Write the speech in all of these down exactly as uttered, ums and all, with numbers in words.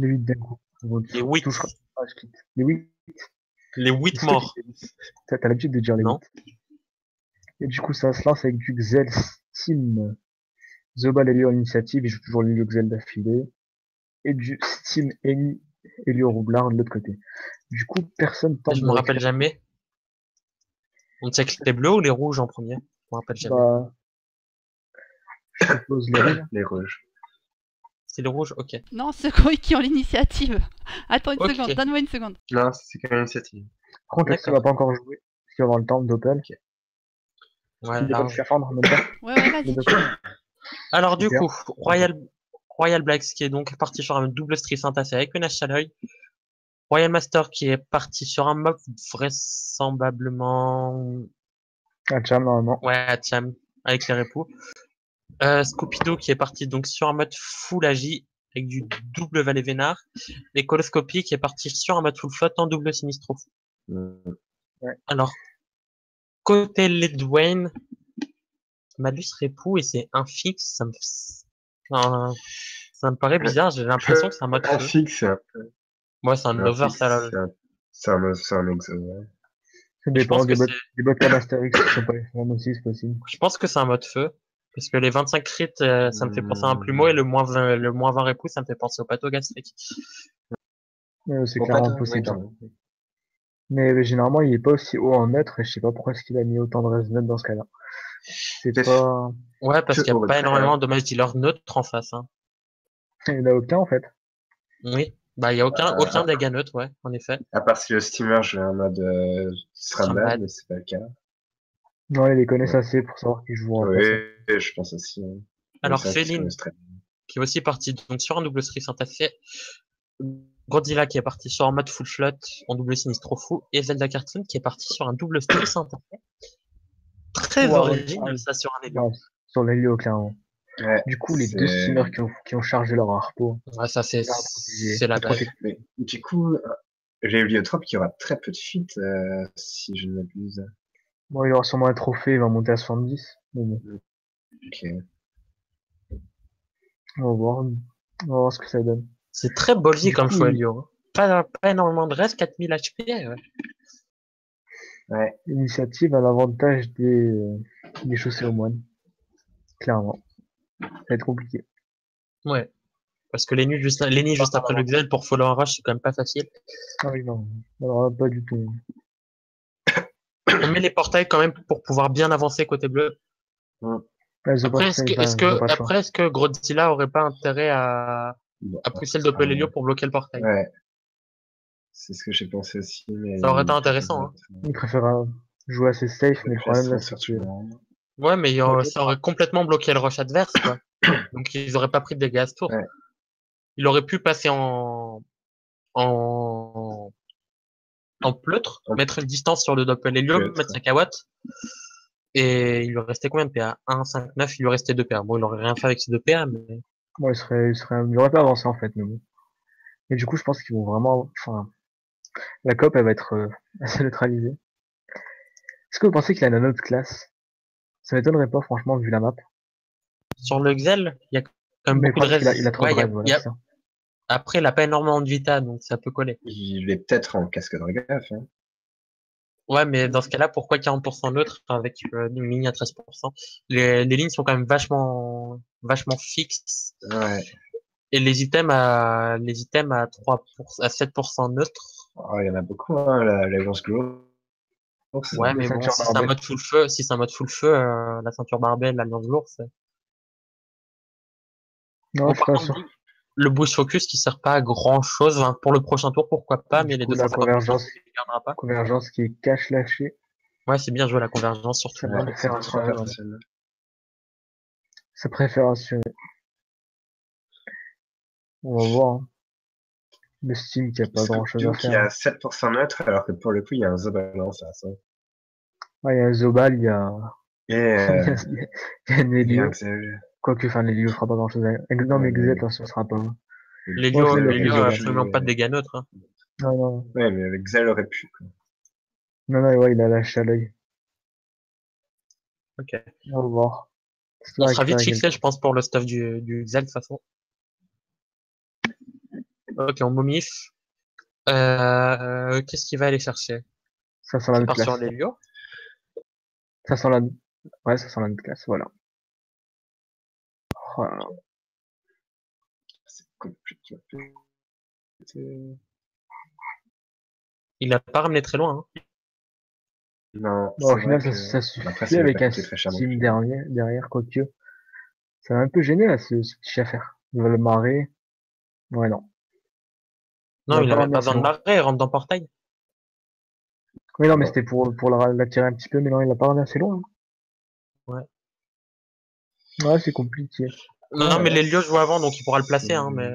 Les huit d'un coup. On Les huit. touchera pas, je quitte. Les huit. Les huit morts. T'as t'as l'habitude de dire les Non. huit. Et du coup, ça se lance avec du Xel Steam. Zobal Elio en initiative, il joue toujours l'Elio Xel d'affilée. Et du Steam Eni Elio Roublard de l'autre côté. Du coup, personne tente Je de me rappelle récupérer. jamais. On sait que les bleus ou les rouges en premier? Je me rappelle jamais. Bah, je suppose les rouges. Les rouges. C'est les rouges? Ok. Non, c'est Koï qui ont l'initiative. Attends une Ok. seconde, donne-moi une seconde. Non, c'est quand même initiative. Par contre, Axel D'accord. va pas encore jouer. Parce qu'il va avoir le temps d'Opel. Ok. Il Voilà. est pas le scaphandre en même temps. Ouais, ouais, vas-y. Les deux. Alors du Super. coup, Royal, Royal Blacks qui est donc parti sur un double street entassé avec une hache à l'œil. Royal Master qui est parti sur un mob vraisemblablement, Ah, Cham, normalement. ouais, à Cham, avec les répous. Euh, Scoopy-Doo qui est parti donc sur un mode full agi avec du double Valet Vénard. Et Coloscopy qui est parti sur un mode full flotte en double Sinistro. Mm. Alors, côté Ledwayne, Malus Répou et c'est un fixe, ça me, enfin, ça me paraît bizarre, j'ai l'impression que c'est un mode Un feu. fixe, c'est un peu. Ouais, c'est un Un lover, fixe, ça, là. c'est un, c'est un, c'est un exo, ouais. Ça Je dépend pense que des bots, c'est, des bots comme Astérix qui sont pas les formes aussi, c'est possible. je pense que c'est un mode feu. Parce que les vingt-cinq crits, euh, ça me fait penser à un plumeau et le moins vingt, le moins vingt répou, ça me fait penser au pâteau gastrique. Euh, c'est Bon, clairement pas de- possible. ouais, quand même. Mais, mais généralement, il est pas aussi haut en neutre et je sais pas pourquoi est-ce qu'il a mis autant de res neutre dans ce cas-là. C'est Peut-être- pas, Ouais, parce Que qu'il n'y au a pas retrait, énormément hein. de match dealer neutres en face, hein. il y en a aucun en fait. Oui. Bah, il y a aucun, Euh, aucun dégât neutre, ouais, en effet. À part si le steamer joue en mode euh, Stranded, Stranded. mais c'est pas le cas. Non, ils les connaissent Ouais. assez pour savoir qu'ils jouent en Oui, face. je pense aussi. hein. Alors, Mais c'est vrai qu'ils se Féline, connaissent très bien. qui est aussi parti donc sur un double street entassé. Godzilla qui est parti sur un mode full float en double sinistro fou. Et Zelda Cartoon qui est parti sur un double street entassé. Très Ouais, original, ouais. ça, sur un Hélio. Ouais, sur l'Helio, clairement. Ouais, Du coup, les deux c'est- steamers qui ont, qui ont chargé leur harpo. Ouais, ça, c'est, Bien protégé. c'est la Pas trop base. technique. Mais du coup, euh, j'ai eu Liotrope qui aura très peu de feats, euh, si je ne m'abuse. Bon, il aura sûrement un trophée, il va monter à soixante-dix. Mais bon, Ok. on va voir. On va voir ce que ça donne. C'est très ballsy Du comme coup, choix il- Hélio. hein. Pas, pas énormément de reste, quatre mille H P. Ouais. Ouais. L'initiative a l'avantage des, euh, des chaussées aux moines. Clairement. Ça va être compliqué. Ouais. Parce que les nuits juste, les nuits juste après le Xel pour follow un rush, c'est quand même pas facile. Ah oui, non. Alors là, pas du tout. On met les portails quand même pour pouvoir bien avancer côté bleu. Ouais, The Après, Boss, est-ce que, enfin, est-ce ils ont que, pas le choix. après, est-ce que Godzilla aurait pas intérêt à, Bon, à pousser le Doppel Hélio pour bloquer le portail? Ouais. C'est ce que j'ai pensé aussi, mais. Ça aurait été intéressant, hein. Il préfère euh, jouer assez safe, mais le problème là, c'est que Ouais, mais il y aurait- Ouais. ça aurait complètement bloqué le rush adverse, quoi. Donc ils auraient pas pris de dégâts à ce tour. Ouais. Il aurait pu passer en, en, en pleutre, En- mettre une distance sur le Doppel Hélio, Pleutre. mettre sa kawatt. Et il lui restait combien de P A? un, cinq, neuf, il lui restait deux P A. Bon, il aurait rien fait avec ces deux P A, mais Bon, il serait, il serait, il aurait pas avancé en fait, mais bon. Et du coup, je pense qu'ils vont vraiment, enfin, la C O P, elle va être euh, assez neutralisée. Est-ce que vous pensez qu'il a une autre classe? Ça m'étonnerait pas, franchement, vu la map. sur le Xel, il y a quand même Mais beaucoup de parce qu'il a, rés. il a trop Ouais, de il y a- rêves, voilà, il y a- c'est ça. Après, il a pas énormément de Vita, donc ça peut coller. Il est peut-être en casque de gaffe, hein. Ouais, mais dans ce cas-là, pourquoi quarante pour cent neutre avec euh, une ligne à treize pour cent? Les, les lignes sont quand même vachement, vachement fixes. Ouais. Et les items à, les items à trois pour, à sept pour cent neutre. Oh, il y en a beaucoup, hein, la, la Lance Glow. Ouais, Les mais bon, ceintures si c'est un barbelles. mode full feu, si c'est un mode full feu, euh, la ceinture barbelle, l'alliance lourde, c'est... Non, Bon, je suis par pas contre, sûr. le boost focus qui sert pas à grand chose, hein, pour le prochain tour, pourquoi pas, mais Du les coup, la deux cent cinquante convergence, il ne gardera pas. convergence qui est cache lâchée. Ouais, c'est bien joué la convergence, surtout. Ça Ouais, préfère c'est très assurer, personnel. ça préfère assurer. On va voir. hein. Le Steam qui a pas grand chose à Scoop-Doo qui faire. a sept pour cent neutre, alors que pour le coup, il y a un Zobal en face. hein. Ouais, il y a un Zobal, il y a, Et, euh, il y a un il y a un Elio. Xel. Quoique, enfin, l'Elio fera pas grand chose à... Non, mais Ouais, Xel, mais- attention, ce sera pas. L'Elio, Ouais, Xel l'Elio aurait a pu, absolument pas de euh, dégâts neutres, hein. Non, non. Ouais, mais avec Xel aurait pu, quoi. Non, non, ouais, il a lâché à l'œil. Ok. On va voir. Est-ce qu'il On va sera vite récupérer fixé, je pense, pour le stuff du, du Xel, de toute façon. quelqu'un Ok, on momif. Euh, qu'est-ce qu'il va aller chercher? Ça sent la Il notre part sur classe. l'Helio. Ça sent la, ouais, ça sent la notre classe, voilà. Oh là là. C'est compliqué. C'est- Il a pas ramené très loin, hein. Non, Bon, au c'est final, vrai ça, que ça après, suffit ça va avec pas un coûter très cher non Steam plus. derrière, derrière, quoique. Ça m'a un peu gêné, là, ce, ce petit affaire. Il va le marrer. Ouais, non. Il Non, va il pas avait ramener pas assez besoin de loin. marrer, il rentre dans le portail. Oui, non, mais Bon. c'était pour, pour la- l'attirer un petit peu, mais non, il l'a pas ramené assez loin. Ouais. Ouais, c'est compliqué. Non, mais Ouais, l'Helio joue avant, donc il pourra le placer, hein, c'est- mais.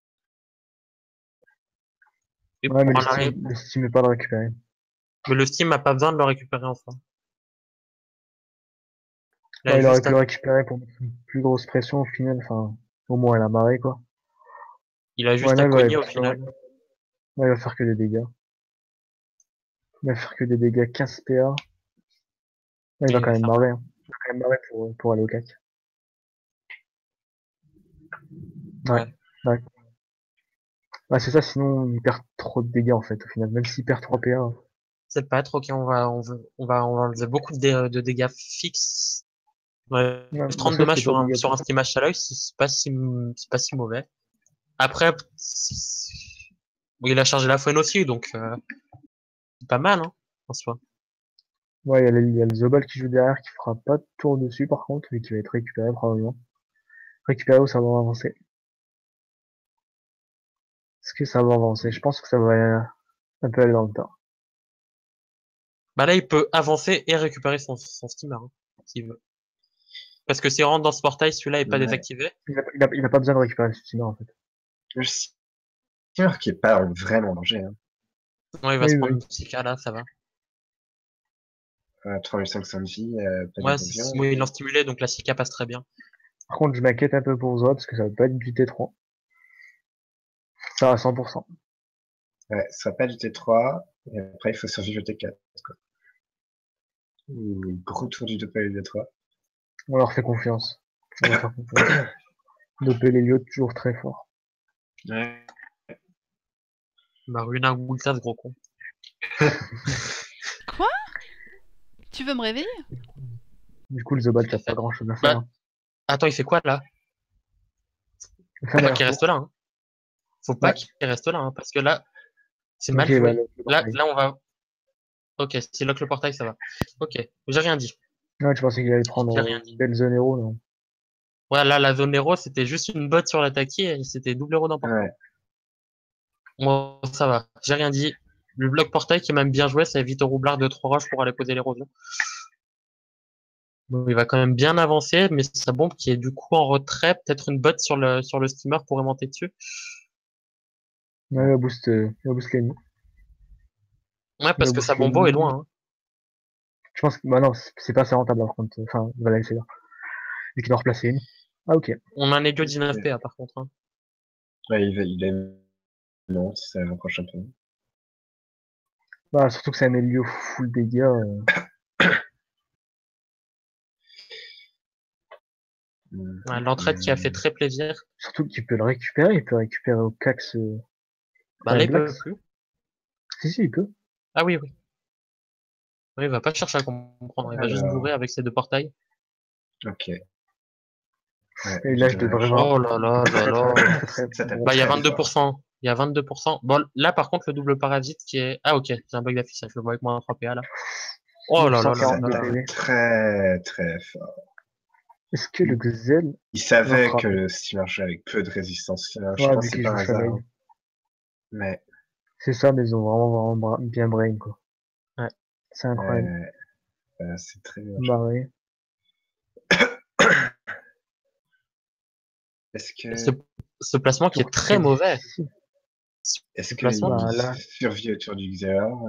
Il Ouais, mais le pourra Steam, l'arriver. le Steam est pas le récupérer. Mais le Steam a pas besoin de le récupérer en soi. Il Ouais, a il aurait juste pu à... le récupérer pour mettre une plus grosse pression au final. Enfin, au moins, elle a marré, quoi. il a Ouais, juste là, à il va, cogner au final. ouais, il va faire que des dégâts. Il va faire que des dégâts quinze P A. Là, il va Il quand va même faire marrer, mal. hein. Il va quand même marrer pour, pour aller au C A C. Ouais. Ouais. Ouais. Ouais, c'est ça, sinon il perd trop de dégâts en fait au final. Même s'il perd trois P A. C'est pas trop, ok, on va, on veut, on va, on va enlever beaucoup de, dé- de dégâts fixes. Ouais. Ouais, bah trente ça dommages c'était pas sur un, sur un obligatoire. Steam Shallow, c'est pas si, c'est pas si mauvais. Après, c'est- bon, il a chargé la faune aussi, donc, euh, c'est pas mal, hein, en soi. Ouais, il y a, le- il y a le Zobal qui joue derrière qui fera pas de tour dessus par contre, mais qui va être récupéré probablement. Récupéré ou ça va avancer. Est-ce que ça va avancer? Je pense que ça va euh, un peu aller dans le temps. Bah là, il peut avancer et récupérer son, son steamer, hein, s'il veut. Parce que s'il rentre dans ce portail, celui-là est pas Ouais. désactivé. Il a, il a, il a pas besoin de récupérer le Steamer en fait. Le steamer qui est pas vraiment en danger, hein. Non, il va Oui, se oui, prendre oui. une petite K là, ça va. Euh, trois mille cinq cents de vie, euh, pas Ouais, d'érosion. c'est- oui, il l'a stimulé, donc la six K passe très bien. Par contre, je m'inquiète un peu pour Zoa parce que ça va pas être du T trois. Ça à cent pour cent. Ouais, ce sera pas du T trois, et après il faut survivre au T quatre, quoi. Ouh, gros tour du doppel du T trois. On leur fait confiance. On va faire confiance. Doppler les lieux toujours très fort. Ouais. Bah, ruine un Wulka, ce gros con. Quoi? Tu veux me réveiller? Du coup, le Zobal, t'as pas grand chose à faire. Bah, Hein. attends, il fait quoi là? Il fait un Faut pas meilleur qu'il reste tour. là, hein. Faut pas Ouais. qu'il reste là, hein, parce que là, c'est Ok, mal bah, joué. le, le Là, portail. là, on va. Ok, s'il lock le portail, ça va. Ok, j'ai rien dit. Ouais, tu pensais qu'il allait J'ai prendre rien euh, dit. belle zone héros, non? Ouais, là, la zone héros, c'était juste une botte sur l'attaquer et c'était double héros dans le portail. Ouais. Moi, ça va. J'ai rien dit. Le bloc portail qui est même bien joué, ça évite au roublard de trois roches pour aller poser l'érosion. Bon, il va quand même bien avancer, mais sa bombe qui est du coup en retrait, peut-être une botte sur le, sur le steamer pourrait monter dessus. Ouais, il va boost, euh, il va boost l'ennemi. Ouais, Il va parce que sa boost bombo est l'ennemi. loin, hein. Je pense que, bah non, c'est c'est pas assez rentable par contre. Enfin, il va la laisser là. Vu qu'il doit en replacer une. Ah, ok. On a un Elio dix-neuf P A par contre, hein. Ouais, il va, il est non, si ça rapproche un peu. Bah, surtout que c'est un Elio full dégâts. Euh, Hum, Ouais, l'entraide qui a fait hum. très plaisir. surtout qu'il peut le récupérer. Il peut récérer au Cax. Euh, Bah là, Prime il peut Blax. plus. Si, si, il peut. Ah oui, oui. Oui, il va pas chercher à comprendre. Il va juste bourrer Alors, avec ses deux portails. ok. Ouais, Et là, je devrais dommage. voir. Oh là là là Très, là. très, très, très Ça tape gros. Bah, il y a très vingt-deux fort. pour cent. Il y a vingt-deux pour cent. Bon, là, par contre, le double parasite qui est... Ah, ok. C'est un bug d'affichage. Je le vois avec moins trois P A, là. Oh là là là Ça là neuf cent quarante-deux là. P V. tape très très fort. Est-ce que le Gzel Il va savait que frapper? le Steam marchait avec peu de résistance finale. Je Ouais, pense vu que c'est qu'il pas un joue hasard, Shamail. hein. Mais C'est ça, mais ils ont vraiment, vraiment bra- bien brain, quoi. Ouais. C'est incroyable. euh, euh, c'est très bien. Barré. Est-ce Ce, que ce placement qui Tour est très très mauvais. difficile. est-ce Ce qu'il placement Bah, qui... là, survit autour du Xeor?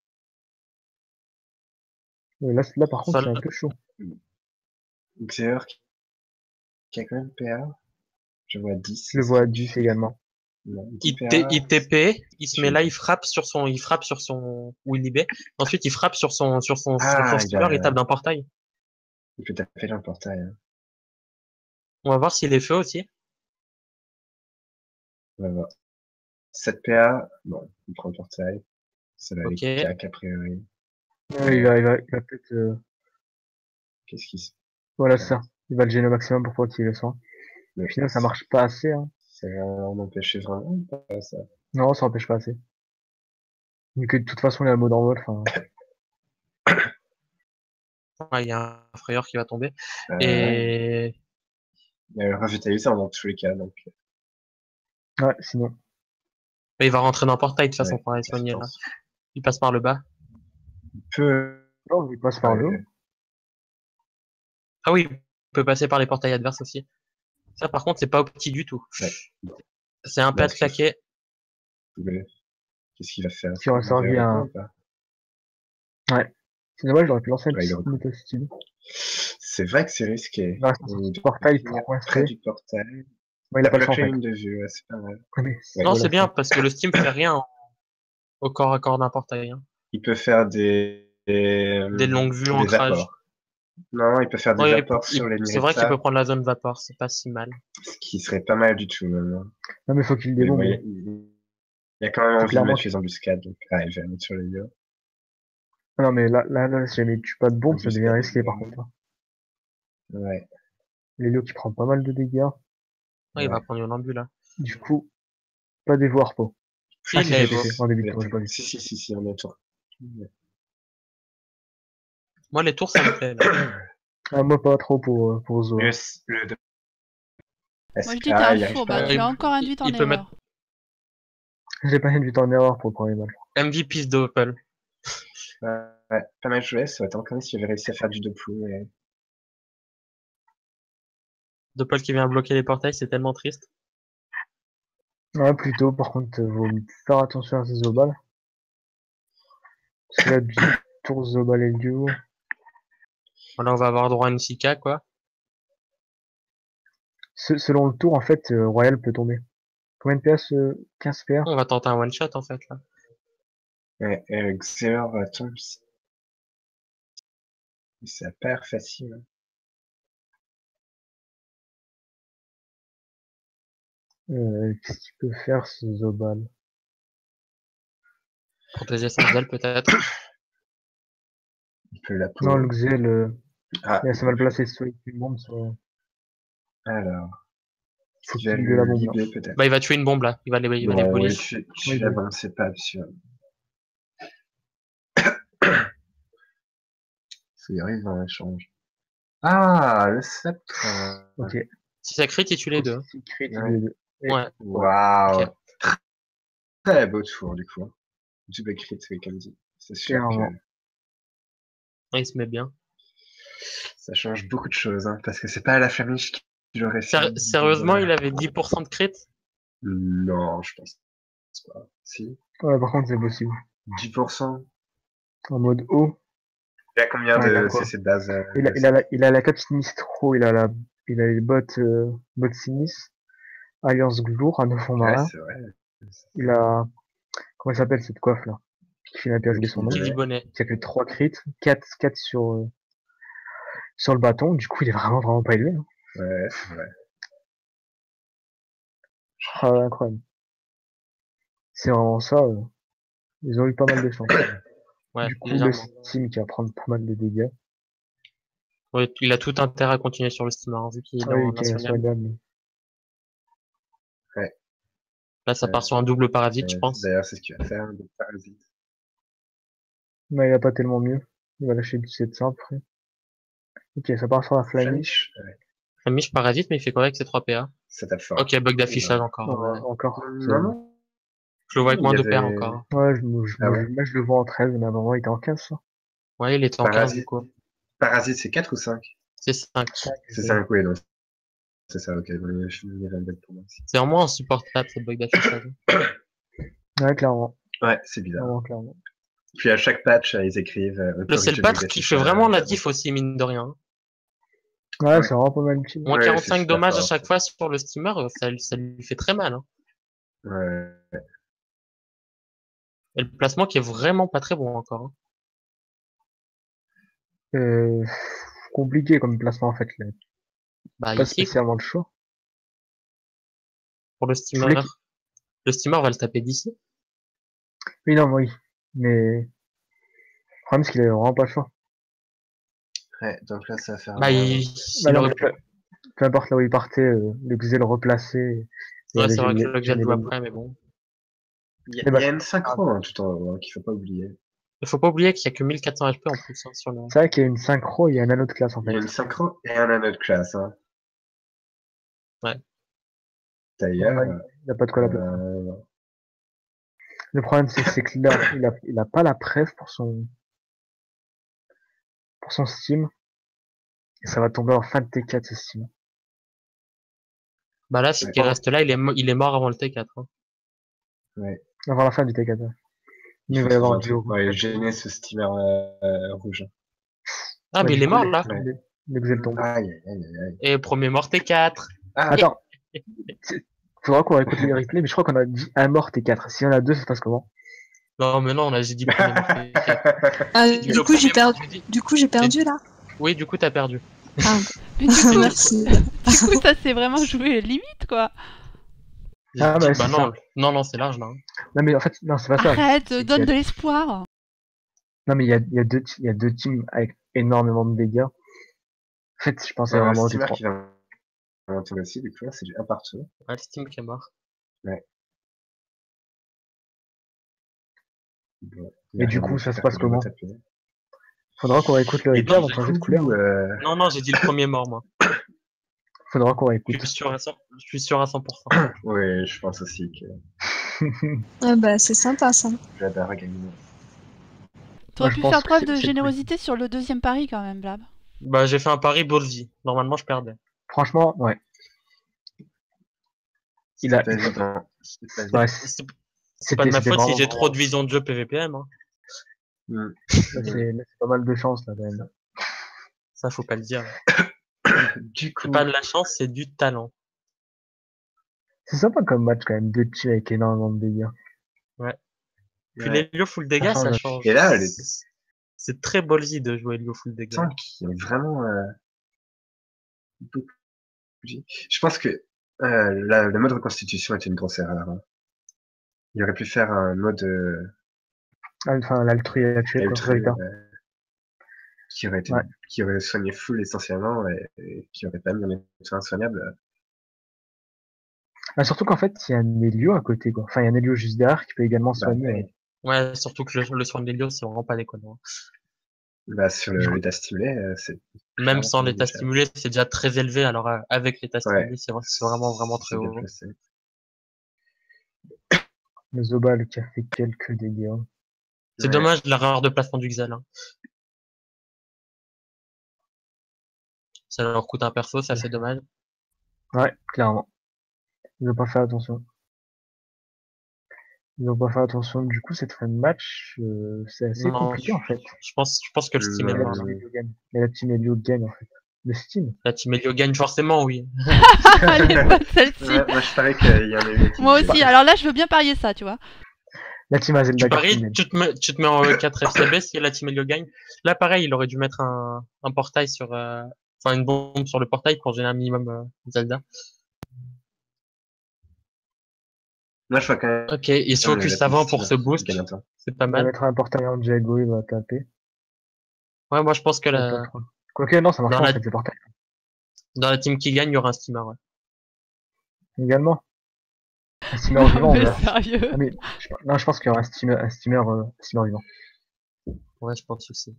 et là, là, par contre, Enfin, c'est un peu chaud. Xeor qui qui a quand même P A? Je vois dix. Je le Est-ce vois à qu'il dix fait également. non, dix il, T- P A? il T P, il se Je met vais là, dire. il frappe sur son, il frappe sur son Willy B. Ensuite, il frappe sur son, sur son, sur son Ah, il, steamer, il tape a... d'un portail. il peut taper dans le portail, hein. On va voir s'il est feu aussi. On va voir. sept P A. Bon, il prend le portail. Ça va Ok. aller cac a priori. Ouais, il va, il va, il va peut-être, euh, Qu'est-ce qui se voilà ça. Il va le gêner au maximum pour pouvoir utiliser le soin. Au passe? final, ça marche pas assez, hein. Ça va en empêcher vraiment ou pas, ça? Non, ça empêche pas assez. Vu que de toute façon, il a le mode en vol, enfin. Ouais, il y a un frayeur qui va tomber. Euh, Et Il y a le revitaliser dans tous les cas, donc. Ouais, sinon. bah, il va rentrer dans le portail de toute façon Ouais, pour aller je soigner là. pense. Il passe par le bas. Il peut. Non, il passe par le haut. Ouais, Ah oui, il peut passer par les portails adverses aussi. Ça par contre c'est pas opti du tout. Ouais. C'est un Bah, pas de c'est- claquer. mais Qu'est-ce qu'il va faire? Qui aurait Il va servi répondre un- ou pas Ouais. C'est dommage, j'aurais pu lancer un Ouais, il petit reprend. motostyle. C'est vrai que c'est risqué. Il va rester Il sur doit ce portail finir pour près rester. du portail. Ouais, il a Ça pas le choix, bloque en la fait. ligne de vue, ouais, c'est pas mal. Ouais, mais Ouais. Non, voilà, c'est bien ça. parce que le Steam fait rien en- au corps à corps d'un portail. Hein. Il peut faire des, des, Des longues vues, des ancrage. apports. Non, il peut faire des Ouais, il apports peut- sur il- les c'est vrai qu'il Nireta, peut prendre la zone vapeur, c'est pas si mal. ce qui serait pas mal du tout, même. hein. Non, mais faut qu'il Mais débombe. bon, hein. il, il a quand même Faut envie de clairement mettre les embuscades, donc, ah, il va mettre sur les lieux. Ah non, mais là, là, là, si jamais il tue pas de bombe, ça devient Embuscade, risqué, par évidemment. contre. hein. Ouais. L'Hélio qui prend pas mal de dégâts. Ouais, il Ouais. va prendre une ambule là. Du coup, pas d'évoir, pas. Si, Ah, il si, l'a j'ai été évoqué. fait. En début de tour, j'ai pas vu. Si, si, si, si, on est tour. Ouais. Moi les tours ça me plaît là. Ah, moi, pas trop pour, euh, pour Zo. Le, hein. s- le deux. Moi je dis Ah, t'es un il arrive fourbe, pas. hein, Euh, tu il- as encore induit en il peut erreur. J'ai pas du temps en erreur pour le premier match. M V P de Doppel. Ouais, ouais, pas mal joué, ça aurait été encore mieux s'il avait réussi à faire du Doppel, mais Doppel qui vient bloquer les portails, c'est tellement triste. Ouais, plutôt, par contre, euh, faut faire attention à ces Zobal. Parce que là, du tour Zobal et Lio. Voilà, on va avoir droit à une Sika quoi. Se- Selon le tour, en fait, euh, Royal peut tomber. Combien de P S euh, quinze P A. On va tenter un one shot en fait là. ouais, euh, Xeor euh, tombe. Ça a pas l'air facile. hein. Euh, Qu'est-ce qu'il peut faire, ce Zobal? Protéger son zèle peut-être. Il peut la Non, peau. le Xel, euh, Ah, il est assez mal placé, soit il tue une bombe, soit alors. faut Il va qu'il ait de la le bombe. là. libérer peut-être. Bah il va tuer une bombe là. Il va les, il va les Non, bullies. il tue, tue Oui, la oui. bombe, c'est pas sûr. Ça y arrive en échange. Ah, le sceptre. euh, Ok. Si ça crit, il tue les deux. hein. Il crit, il Ouais. les deux. Et- Ouais. Waouh. Ok. Très beau tour, du coup. Double crit, oui, comme dit. C'est sûr que Clairement. Il se met bien. ça change beaucoup de choses, hein, parce que c'est pas la flamiche qui l'aurait fait. Séri- sérieusement, il avait dix pour cent de crit. Non, je pense pas. Si. Ouais, par contre, c'est possible. dix pour cent. En mode haut, Il a combien Ouais, il a de quoi C C de base euh, il a, il a la, il a la cap Sinistro, il a la, il a les bottes, euh, bottes Sinis, Alliance Glour, un fond Ouais, marin. c'est vrai. Il a, comment elle s'appelle cette coiffe là? Qui finit à oublié son nom. Kiwi Ouais. bonnet. Il a que trois crits, quatre, quatre sur, euh, sur le bâton. Du coup, il est vraiment, vraiment pas élevé. Hein. Ouais, c'est vrai. Ah, ouais, incroyable. C'est vraiment ça, euh, ils ont eu pas mal de chance. Ouais, Du coup, le légèrement. Steam qui va prendre pas mal de dégâts. Ouais, il a tout intérêt à continuer sur le steamer, hein, vu qu'il est Ah oui, en qui est national. national. Là, ça part Ouais. sur un double parasite, je Ouais, pense. D'ailleurs, c'est ce qu'il va faire, des parasites. Mais il a pas tellement mieux. Il va lâcher du sept cents après. Ok, ça part sur la Flamish. Flamish, ouais, Flamish parasite, mais il fait quoi avec ses trois P A? ça tape fort. Ok, bug d'affichage encore. Non, Ouais. encore. Non, non. Je le vois avec Il moins y de P A avait- encore. Ouais, je, me- je, Ah me- ouais. là, je le vois en treize, mais avant, il était en quinze, ça. Ouais, il est en quinze Parasite. du coup. Parasite, c'est quatre ou cinq? C'est cinq. C'est cinq, oui, non. C'est ça, ok. Je suis bête pour moi aussi. C'est vraiment insupportable, ce bug d'affichage. Ouais, clairement. Ouais, c'est bizarre. Clairement, clairement. Puis à chaque patch, euh, ils écrivent. Euh, Le autorité c'est le de patch qui d'affichage, fait vraiment la euh, diff aussi, mine de rien. Ouais, Ouais. c'est vraiment pas mal utile. Moins Ouais, c'est quarante-cinq super dommages à fort. chaque fois sur le steamer, ça, ça lui fait très mal. Hein. Ouais. Et le placement qui est vraiment pas très bon encore. Hein. Euh, compliqué comme placement, en fait. Là. Bah Pas ici, spécialement de choix. pour le Je voulais steamer, qu'il- Le steamer va le taper d'ici. Oui, non, oui. Mais, le problème, c'est qu'il avait vraiment pas le choix. Ouais, donc là, ça va faire. Bah, un- il, Bah il non, aurait mais pu. peu, peu importe là où il partait, euh, le Xel replacé, et Ouais, allez, c'est j'ai vrai mis, que le j'ai Gel mis joue les après, mais bon. Il y a, Mais il bah, y a c'est une synchro hein, tout en haut, hein, qu'il faut pas oublier. Il faut pas oublier qu'il y a que mille quatre cents H P en plus, hein, sur le. c'est vrai qu'il y a une synchro, il y a un anneau de classe, en Il y fait. a une synchro et un anneau de classe. Hein. Ouais. D'ailleurs, Normal, il n'y a pas de quoi la plaindre. euh, Le problème, c'est c'est que là, il a, il a pas la preuve pour son, pour son Steam. Et ça va tomber en fin de T quatre, ce Steam. Bah là, s'il Ouais. reste là, il est, mo- il est mort avant le T quatre. Hein. ouais. Avant la fin du T quatre. Ouais. Il Mais il faut va y avoir trouver un du truc rouge. pour aller gêner ce steamer euh, euh, rouge. Ah, Ouais, mais du il est coup, mort le, là. Ouais. le, le Xel tombe. Aïe, aïe, aïe, aïe. Et premier mort T quatre. Ah, Attends. C'est- Faudra qu'on réécoute les replays, mais je crois qu'on a dit un mort T quatre. S'il y en a deux, ça se passe comment? Non, mais non, on a j'ai dit premier mort T quatre. Ah, J'ai dit du le coup, j'ai premier mort, perdu. j'ai dit- Du coup, j'ai perdu là. Oui, du coup, t'as perdu. Ah, Mais du coup, merci. du coup, ça s'est vraiment joué limite, quoi. J'ai Ah, dit, bah, bah c'est non, ça. non, non, c'est large là. hein. Non, mais en fait, non, c'est pas ça. Arrête, C'est qu'il y donne a- de l'espoir. Non, mais il y a, il y a deux, il y a deux teams avec énormément de dégâts. En fait, je pensais un vraiment aux steamer trois. qui va monter aussi, du coup, là, c'est du un partout. Ouais, le Steam qui est mort. Bon, Et du coup, ça se passe comment? Faudra qu'on réécoute le Et replay donc, avant de du changer de coup, couleur. hein. euh, Non, non, j'ai dit le premier mort, moi. Faudra qu'on Je réécoute. suis sûr à cent, je suis sûr à cent pour cent. ouais, je pense aussi que Ah bah, c'est sympa ça. j'adore gagner. T'aurais Moi, je pu pense faire que preuve c'est- de c'est générosité sur le deuxième pari quand même, Blab. Bah, j'ai fait un pari ballsy. Normalement, je perdais. Franchement, ouais. Il C'est a, pas il faut- évident. C'est pas évident. ouais, C'est c'est c'était, pas de ma c'était faute si vraiment, j'ai trop vraiment- de vision de jeu P V P M. Hein. Mm. là, c'est, là, c'est pas mal de chance, là, quand même. Ça, faut pas le dire. Du C'est coup, pas de la chance, c'est du talent. C'est sympa comme match, quand même. Deux teams avec énormément de dégâts. Puis ouais. l'Helio full dégâts, Ça ça change. change. Et là, les C'est c'est très ballsy de jouer Helio full dégâts. cinq qui ont vraiment euh, beaucoup dit. Je pense que euh, la, le mode reconstitution était une grosse erreur. Hein. Il aurait pu faire un mode euh, Ah, enfin, l'altruie actuel, quoi. ultra, Résultat. euh, qui aurait été, Ouais. qui aurait soigné full essentiellement et, et qui aurait pas mis un état insoignable. Ah, surtout qu'en fait, il y a un Elio à côté, quoi. Enfin, il y a un Elio juste derrière qui peut également Bah, soigner. Ouais. Ouais, surtout que le, le soin d'Helio, c'est vraiment pas déconnant. bah, sur le- l'état stimulé, euh, c'est Même clairement sans pas l'état négligeable. stimulé, c'est déjà très élevé. Alors, euh, avec l'état Ouais. stimulé, c'est c'est vraiment, vraiment très C'est bien haut. placé. Le Zobal qui a fait quelques dégâts. C'est Ouais. dommage l'erreur de placement du Xel. Hein. Ça leur coûte un perso, ça fait dommage. Ouais, clairement. Ils ont pas fait attention. Ils ont pas fait attention. Du coup, cette fin de match, euh, c'est assez Non, compliqué, en fait. Je pense, je pense que le Steam est Mais la mort. team là. Elio gagne. Mais la team Elio gagne, en fait. Le Steam. La team Helio gagne forcément, oui. Elle est bonne celle-ci. Ouais, moi, je parie qu'il y en a une qui Moi gagne. aussi, alors là, je veux bien parier ça, tu vois. La team Azelda Tu paries, gagne. tu te mets, tu te mets en quatre F C B si la team Helio gagne. Là, pareil, il aurait dû mettre un, un portail sur, euh, enfin, une bombe sur le portail pour gêner un minimum euh, Zelda. Moi, je vois quand même. Ok, il se Ah, mais focus la avant team pour ce Steamer qui boost. gagne un temps. C'est pas Il va mal. mettre un portail en Diago, il va taper. Ouais, moi, je pense que Ouais, la, pas trop. Quoique, non, ça marche dans pas, la, en fait, le portail. dans la team qui gagne, il y aura un steamer, ouais. Également. Un steamer Non, vivant, mais on va- sérieux. Ah, mais, je- non, je pense qu'il y aura un steamer, un steamer, euh, un steamer vivant. Ouais, je pense aussi.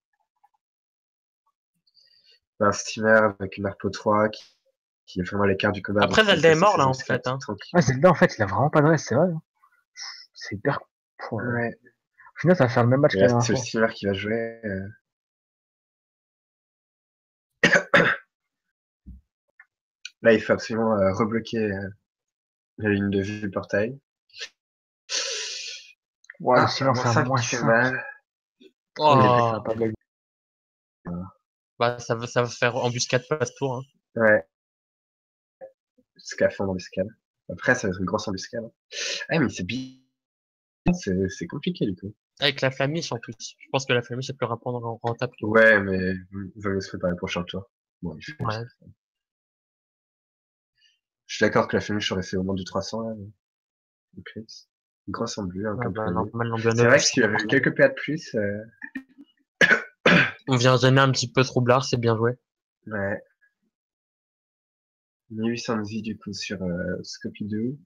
Un steamer avec une Arpo trois qui, qui est vraiment à l'écart du combat. Après, donc, Zelda c'est- est mort, c'est- là, en c'est- fait, c'est hein. tranquille. Ah, Zelda, en fait, il a vraiment pas de reste, c'est vrai. hein. C'est hyper. Pff, ouais. Ouais. Au final, ça va faire le même match Et que la là, dernière c'est le fois. steamer qui va jouer. euh. Là, il faut absolument euh, rebloquer euh, la ligne de vue du portail. Ouais, le Ah, silence, moins c'est à cinq moins qui fait cinq. mal. Oh, le Oh, mec, ça va pas blaguer. bah, ça va, ça va faire embuscade passe-tour, hein. Ouais. Scaphandre embuscade. Après, ça va être une grosse embuscade. Ah, mais c'est bien. C'est c'est compliqué, du coup. Avec la flamiche, en plus. Je pense que la flamiche est plus répondre en rentable. que- Ouais, mais il va mieux se préparer pour le prochain tour. Bon, il fait Ouais. Je suis d'accord que la flamiche aurait fait au moins du trois cents, là. mais- Eclipse. Grosse en bleu, un Ouais, peu bah, bleu. normalement, bien C'est neuf, vrai que s'il avait eu quelques P A de plus, euh, on vient gêner un petit peu Troublard, c'est bien joué. ouais. mille huit cents de vie du coup sur euh, Scopidou.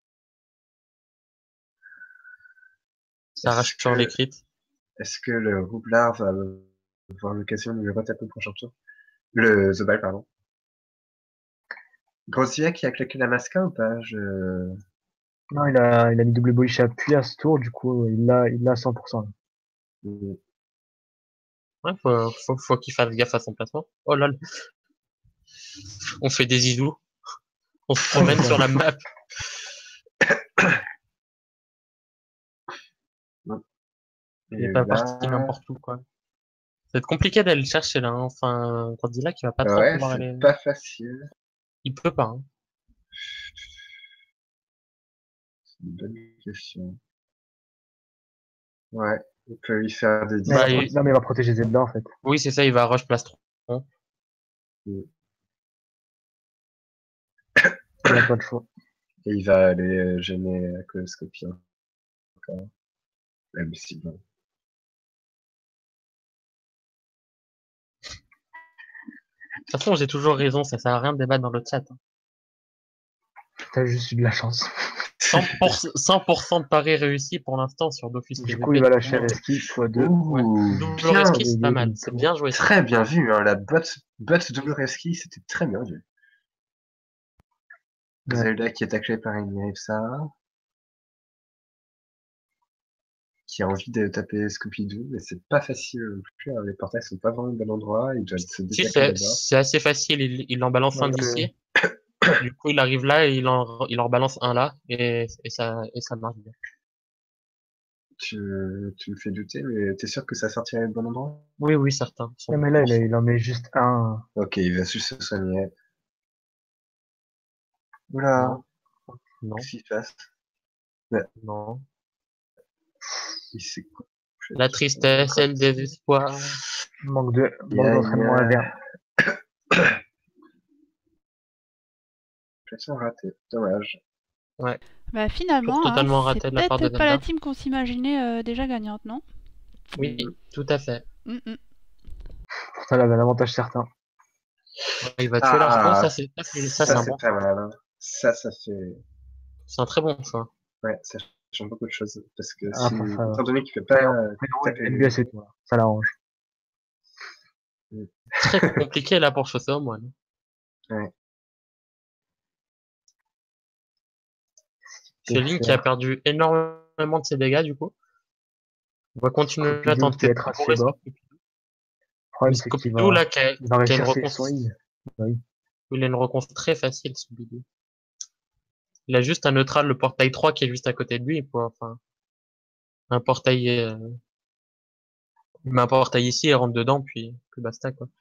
Ça arrache sur les crits. Est-ce que le Roublard va avoir l'occasion de lui retaper au prochain tour? Le Zobal, pardon. Grossier qui a claqué la masca ou pas? Je... Non, il a, il a mis double boliche appui à ce tour, du coup, il l'a, il l'a à cent pour cent. Mm. Ouais, faut, faut, faut qu'il fasse gaffe à son placement. Oh là là. On fait des idous. On se promène sur la map. Il Et est pas là... parti n'importe où, quoi. Ça va être compliqué d'aller le chercher, là, hein. Enfin, Godzilla qui va pas trop Ouais, pouvoir aller. c'est pas facile. Il peut pas, hein. C'est une bonne question. Ouais, il peut lui faire des Mais il va Bah, pro- il- Non, mais il va protéger Zelda, en fait. Oui, c'est ça, il va rush plastron. Mm. Il a pas de choix. Et il va aller gêner la coloscopie encore. Même si bon. De toute façon, j'ai toujours raison, ça sert à rien de débattre dans le chat, hein. T'as juste eu de la chance. cent pour cent, cent pour cent de paris réussi pour l'instant sur Dofus Du P V P. coup, il va lâcher Reski, fois deux. Ouais. Ouh, Double bien, rescue, c'est pas il- mal. il- C'est bien joué, ça. très bien vu, hein, la botte, botte double reski, c'était très bien vu. Ouais. Zelda qui est taclé par une ça, qui a envie de taper Scooby-Doo, mais c'est pas facile non plus, hein, les portails sont pas vraiment au bon endroit, il doit se Si, détacler c'est d'abord. c'est assez facile, il, il en balance un Ouais, d'ici. Du coup, il arrive là et il en, il en balance un là, et, et ça, et ça marche bien. Tu, tu me fais douter, mais t'es sûr que ça sortirait au bon endroit? Oui, oui, certain. Non, mais là, il, a- il en met juste un. Ok, il va juste se soigner. Oula, Non, non, qu'est-ce qui se passe? non. Il s'est coupé. La tristesse et le désespoir. Manque de, Aïe, manque d'entraînement à aïe. Verne. Pression ratée, dommage. Bah finalement, Tour hein, totalement c'est raté de la part de peut-être pas la Zelda. team qu'on s'imaginait euh, déjà gagnante, non? Oui, tout à fait. Mm, mm. Pourtant, il avait un avantage certain. Ouais, il va tuer l'argent, Ah, ça c'est ça, c'est- ça, c'est ça un c'est bon pas choix. mal, hein. Ça, ça fait, C'est un très bon choix. ouais, ça change beaucoup de choses. Parce que Ah, si, enfin, ça va. étant donné qu'il peut pas Mais euh, non, taper N B S et tout, voilà. Ça l'arrange. Très compliqué là pour chausser au moine. Ouais. C'est Link qui a perdu énormément de ses dégâts du coup. On va continuer à Scooby-Doo qui tenter va de être assez courir bas. sur Le problème, c'est qu'il Scooby-Doo va, là qui a, il va qui a une réussir ses reconce. swings. Oui. Il a une reconce très facile, Scooby-Doo. Il a juste un neutral, le portail trois qui est juste à côté de lui, il peut, enfin, un portail, euh, il met un portail ici, il rentre dedans, puis, puis basta, quoi.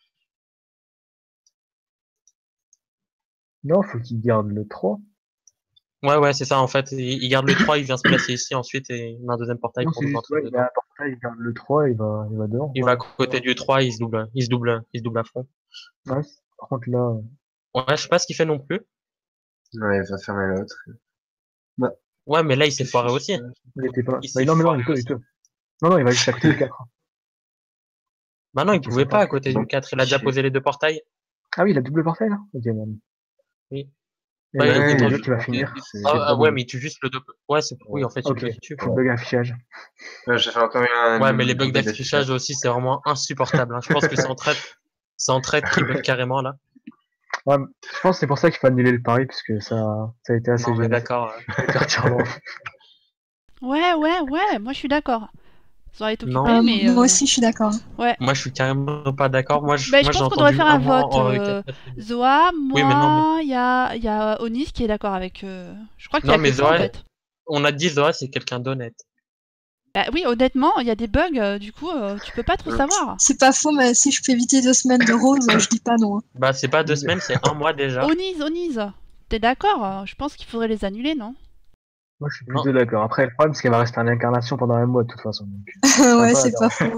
Non, faut qu'il garde le trois. Ouais, ouais, c'est ça, en fait. Il, il garde le trois, il vient se placer ici ensuite et il met un deuxième portail Non, pour c'est nous juste, rentrer ouais, il dedans. a un portail, il garde le trois, il va, il va dehors. Il Ouais. va à côté du trois, il se double, il se double, il se double à front. Ouais, par contre, là, Ouais, je sais pas ce qu'il fait non plus. Ouais, il va fermer l'autre. Ouais, mais là, il s'est C'est foiré fichu, aussi. ça. il était pas. Il Bah, s'est non, mais non, foiré il peut, il aussi. peut. Non, non, il va juste à côté du quatre. Bah non, il Ok, pouvait pas sympa. à côté Bon. du quatre. Il a déjà posé les deux portails. Ah oui, il a double portail, là? Ok, bon. Oui. Et Bah, là, il, c'est il Ouais, le tente jeu juste- qui va il- finir. il- C'est ah, c'est ah pas ouais, double. mais il tue juste le deux. Ouais, c'est, oui, en fait, il Ok, le tue. full bug affichage. Ouais, j'ai fait encore un. Ouais, mais les bugs un d'affichage aussi, c'est vraiment insupportable, hein. Je pense que c'est en trade, c'est en trade qui bug carrément, là. Ouais, je pense que c'est pour ça qu'il faut annuler le pari, parce que ça, ça a été assez Non, mais gênant. d'accord. euh, Ça a été retirement. Ouais, ouais, ouais, moi je suis d'accord. Ça aurait été occupé, Non. Ouais, mais. moi euh, aussi, je suis d'accord. Ouais. Moi, je suis carrément pas d'accord. Moi, je, Bah, je moi, j'ai pense qu'on devrait entendu faire un un mois vote. en euh, requête. Zoa, Oui, mais non, mais, moi, il y a, il y a Onis qui est d'accord avec. euh, Je crois qu'il y non, a mais que toi en Zoé, fait. on a dit Zoé, c'est quelqu'un d'honnête. Bah oui, honnêtement, il y a des bugs, euh, du coup, euh, tu peux pas trop Mm. savoir. C'est pas faux, mais si je peux éviter deux semaines de rose, je dis pas non. Bah, c'est pas deux semaines, c'est un mois déjà. Onis, Onis, t'es d'accord? euh, Je pense qu'il faudrait les annuler, non? Moi, je suis Non. plutôt d'accord. Après, le problème, c'est qu'elle va rester en incarnation pendant un mois, de toute façon. Donc, Ouais, sympa, c'est alors. pas faux.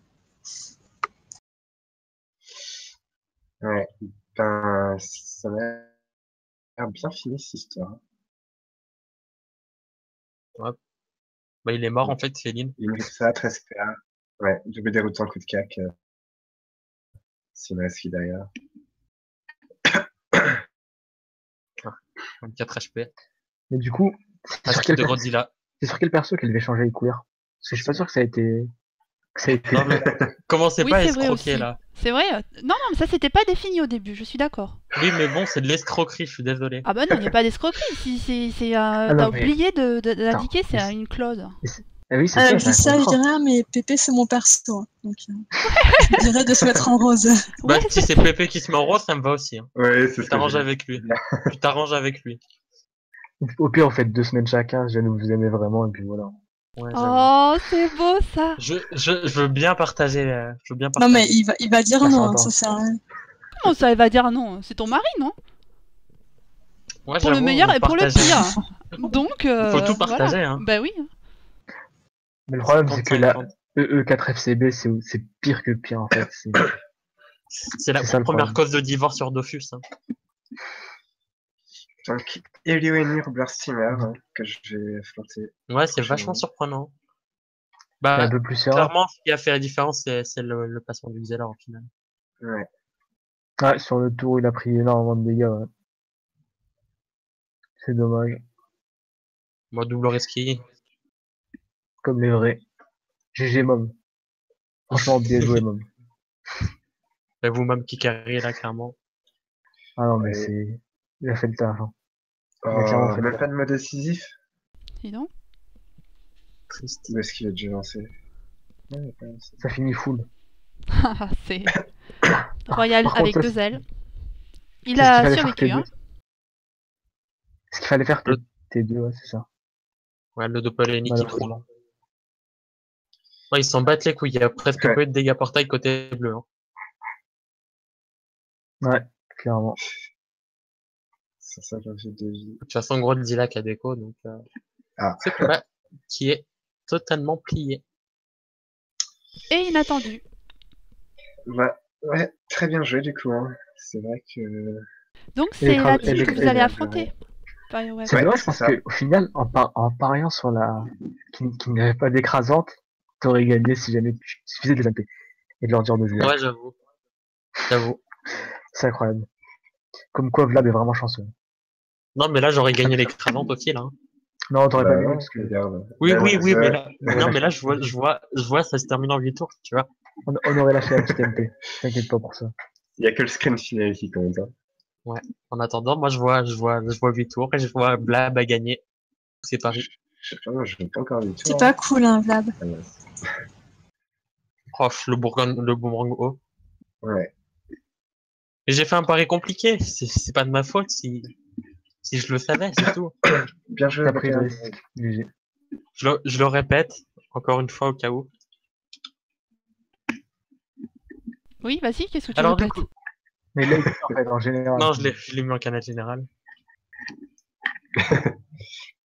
Ouais. Ben, ça m'a l'air bien fini cette histoire. Bah, il est mort, en fait, Féline. Il me dit ça, treize P A. Ouais, double déroutant, coup de cac. Euh... S'il me reste qui derrière. vingt-quatre H P. Mais du coup, c'est Ah, sur, skip quel de per- Godzilla. c'est sur quel perso qu'elle devait changer les couleurs? Parce que je suis pas sûr que ça a été... Que ça a été... Non, mais commencez Oui, pas à c'est vrai escroquer, aussi. là. C'est vrai. euh, Non, non, mais ça c'était pas défini au début, je suis d'accord. Oui, mais bon, c'est de l'escroquerie, je suis désolé. Ah bah non, il n'y a pas d'escroquerie. Si, c'est, c'est, euh, Ah non, t'as mais- oublié de, de- d'indiquer, c'est mais euh, une clause. Ah oui, c'est Ah, ça, je c'est un dis ça, je contrat. dis rien, mais Pépé, c'est mon perso. hein. Donc, euh, je dirais de se mettre en rose. Bah, Ouais, si c'est Pépé qui se met en rose, ça me va aussi. Hein. Ouais, c'est Tu ce que t'arranges j'ai avec lui. dit. Tu t'arranges avec lui. Au pire, on fait deux semaines chacun, je vous aimez vraiment, et puis voilà. Ouais, j'avoue. Oh, c'est beau ça. Je, je, je veux bien partager. euh, Je veux bien Non, partager. mais il va, il va dire Ça non, hein, s'entend. ça sert à rien. Comment ça, elle va dire non? C'est ton mari, non? Ouais, Pour le j'avoue, meilleur on et pour le partage. pire. Donc, euh, Faut tout voilà. partager, hein. Bah oui. Mais le problème, c'est que la cinquante cinquante. E E quatre F C B, c'est c'est pire que pire, en fait. C'est- C'est la C'est ça, le première problème. cause de divorce sur Dofus. Hein. Donc, Elio Eni, Roubler Steamer, hein, que je vais affronter. Ouais, c'est Prochainement. vachement surprenant. c'est un Bah, peu plus serein. clairement, ce qui a fait la différence, c'est c'est le, le placement du Xelor, au final. Ouais. Ouais, sur le tour, il a pris énormément de dégâts, ouais. C'est dommage. Moi, double reski. Comme les vrais. G G Mom. Franchement, bien joué, Mom. C'est vous-même qui carré là, clairement. Ah non, mais Ouais. c'est... Il a fait le taf, hein. Il a clairement Oh, fait le même taf. pas de mode décisif? Dis donc. Triste. Ou est-ce qu'il a déjà lancé? Ouais, il a pas lancé. Ça finit full. Ah, c'est Royal Par avec contre, deux ailes. Il C'est ce qu'il a fallait faire survécu, T deux. hein. Ce qu'il fallait faire Le- T deux, ouais, c'est ça. Ouais, le doppelgänger qui trouve. Malheureusement. Ouais, ils s'en battent les couilles. Il y a presque Ouais. pas eu de dégâts portail côté bleu. Hein. Ouais, clairement. cent cinquante-huit de vie. De toute façon, gros, Dilac a déco, donc euh, Ah. ce combat qui est totalement plié. Et inattendu. Bah, ouais, très bien joué du coup. Hein. C'est vrai que. Donc Et les c'est tra- la et team les- que et vous les- allez et affronter. Fireweb. C'est Ouais, dommage c'est parce ça. que au final, en, par- en pariant sur la qui, qui n'avait pas d'écrasante, t'aurais gagné si jamais tu suffisait de les taper et de leur dire de jouer. Ouais, j'avoue. J'avoue. C'est incroyable. Comme quoi Vlad est vraiment chanceux. Non, mais là, j'aurais gagné l'écrasante aussi, là. hein. Non, t'aurais Bah, pas gagné non, parce que regarde. Oui, Là, oui, oui, The- mais là, Ouais. non, mais là, je vois, je vois, je vois, ça se termine en huit tours, tu vois. on, on aurait lâché la petite M P. T'inquiète pas pour ça. Il y a que le screen final qui compte. Hein. En attendant, moi, je vois, je vois, je vois huit tours et je vois Blab à gagner. C'est Paris. Je sais pas, moi, je n'ai pas encore du tout. C'est pas cool, hein, Vlad. Ah, ouais. Oh, le bourgogne, le boomerang haut. Ouais. Et j'ai fait un pari compliqué. C'est, c'est pas de ma faute si, si je le savais, c'est tout. Bien joué, T'as pris le Baccarat. risque. G G. Je le, je le répète, encore une fois, au cas où. Oui, vas-y, qu'est-ce que tu Alors, du répètes? coup, Mais là, en fait, en général. non, je l'ai, je l'ai mis en canal général.